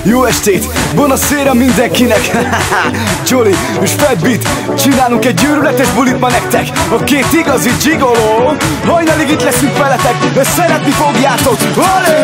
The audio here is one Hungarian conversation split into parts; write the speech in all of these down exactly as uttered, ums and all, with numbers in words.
Jó estét, buonasera mindenkinek. Jolly és Fat Beat, csinálunk egy őrületes bulit ma nektek. A két igazi gigoló, hajnalig itt leszünk veletek, de szeretni fogjátok. Olé!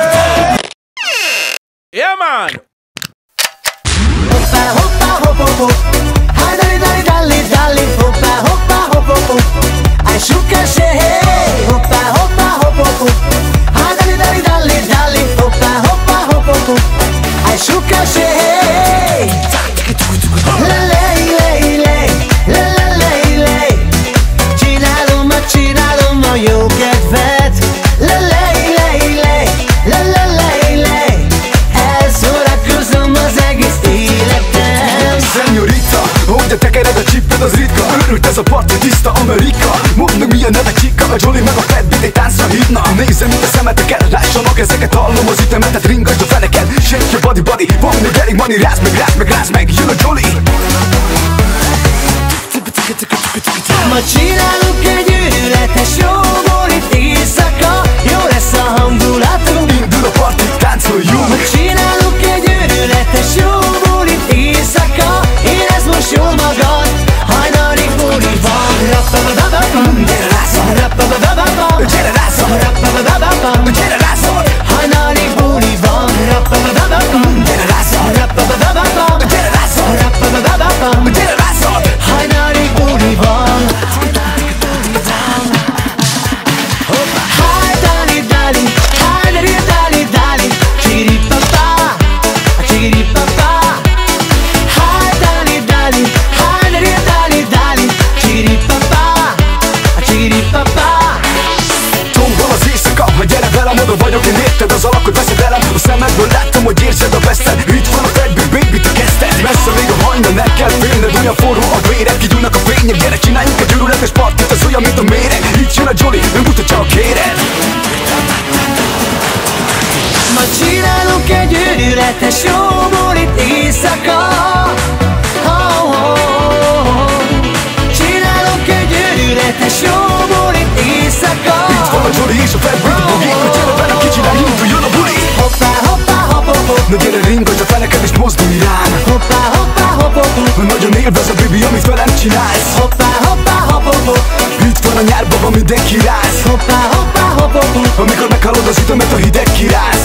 Yeah, man! Hoppa, hoppa, hop, hop, hop. Hi, dali, dali, dali, dali. Hoppa, hoppa, hop, hop, hop. I shook a hey. Hoppa, hoppa, hop, hop, hop. Hi, dali, dali, dali, dali. Hoppa, hoppa, hop, hop, hop. I shook a hey. Le, le, le, le. Le, le, le, le. Csinálom, ma csinálom a jó kedvet. Le, le, le, le. Le, le, le, le. Elszórakozom az egész életem. Szenyorita, hogy te tekered a csipped, az ritka. Örült ez a parti, tiszta Amerika. Mondd meg milyen neve csika, a Jolly meg a Fat Beat egy táncra hívna. Nézzem itt a szemeteket, lássanak ezeket, hallom az ütemetet. Ringasd a feneket, shake your body body. Van még elég money, rász meg, rász meg, rász meg. Jön a Jolly. Ma csinálunk egy őrületes jó bulit éjszaka. Jó lesz a hangulatunk. Indul a parti, táncoljunk. Ma csinálunk egy őrületes jó bulit éjszaka. Érezd most jól magad, hajnali buli van. Rappababababam, gyere rászol. Rappababababam, gyere rászol. Rappababababam, gyere rászol. hajnali buli van. Rappababababam, gyere rászol. Rappababababam, gyere rászol. Rappababababam, gyere rászol. hajnali buli van. Hi, dali, dali, hi, dali, dali, dali. Chiri papa, chiri papa. Hi, dali, dali, hi, dali, dali, dali. Chiri papa, chiri papa. Tombol az éjszaka, ha gyere velem, oda vagyok, én érted az alakot, veszed velem. A szemedből láttam, hogy érzed a veszted. Itt van a Fat Beat, baby, te kezdted. Messze még a hajnal, nem kell félned. Olyan forró a vérek, kigyúlnak a fények. Gyere, csináljunk egy őrületes partit, ez olyan, mint a méreg. Itt jön a Jolly, ő mutatja, a kéred. Ma csinálunk egy őrületes jó bulit éjszaka. Oh, oh, oh. Csinálunk egy őrületes jó bulit éjszaka. Itt van a Jolly és a Fat Beat, a fogék, hogy gyere velem, kicsináljunk, jön a buli. Hoppá, hoppá, hop, hop, hop. Na gyere, ringasd a feneked és mozdulj rám. Hoppá, hoppá, hop, hop, hop. Nagyon élvezed, baby, amit velem csinálsz. Hoppá, hoppá, hop, hop, hop. Itt van a nyárban, van mindenki rász. Hoppá, hoppá, hop, hop, hop. Amikor meghallod az ütemet, a hideg kirász.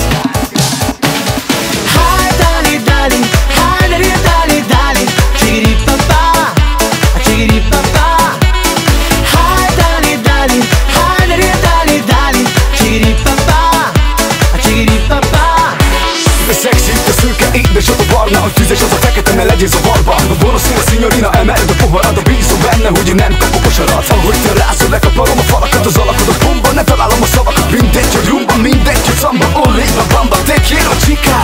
Hi, dali, dali, hi, dali, dali, dali. Chiri papa, chiri papa. Hi, dali, dali, hi, dali, dali, dali. Chiri papa, chiri papa. De szexi, a szőke, édes az a barna. A tüzes az a fekete, ne legyél zavarba. A bonoszél a szinyorina, emeled a poharad. A bízom benne, hogy én nem kapok a sarat. Ahogy te rázol, lekaparom a falakat. Az alakod a bomba, ne találom a szavakat. Mindegy, hogy rumba, mindegy, hogy szamba. Olé, la bamba, te quiero chica.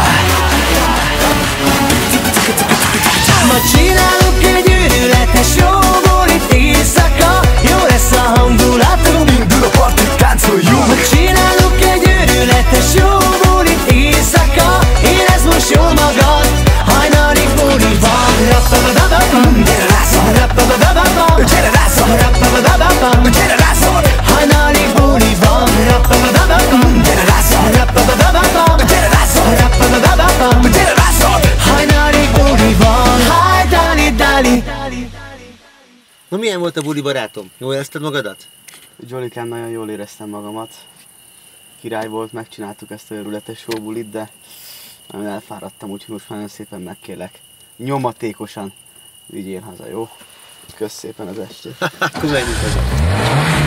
Ma csinálunk egy őrületes jó bulit éjszaka. Jó lesz a hangulatunk. Indul a parti, táncoljunk. Ma csinálunk egy őrületes jó bulit éjszaka. Érezd most jól magad, hajnali buli van. Rappabababam, gyere rászol. Rappabababam, gyere rászol. Rappabababam, gyere rászol. hajnali buli van. Rappabababam, gyere rászol. Rappabababam, gyere rászol. Rappabababam, gyere rászol. hajnali buli van. Hi, dali, dali. Na milyen volt a buli, barátom? Jól érezted magadat? Jollikán, nagyon jól éreztem magamat. Király volt, megcsináltuk ezt a őrületes jó bulit, de nagyon elfáradtam, úgyhogy most nagyon szépen megkérlek. Nyomatékosan vigyél haza, jó? Kösz szépen az estét. Akkor menjünk haza.